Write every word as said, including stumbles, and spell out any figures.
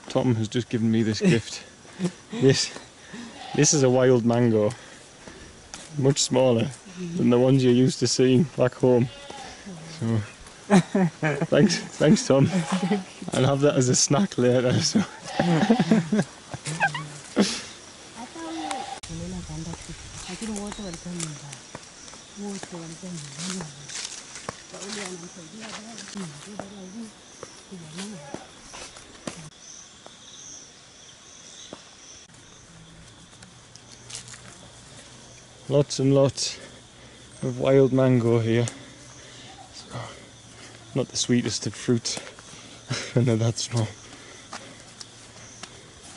Tom has just given me this gift. This, this is a wild mango, much smaller than the ones you're used to seeing back home. So, thanks, thanks Tom. I'll have that as a snack later. So. Lots and lots of wild mango here. So, not the sweetest of fruits. I know that's wrong.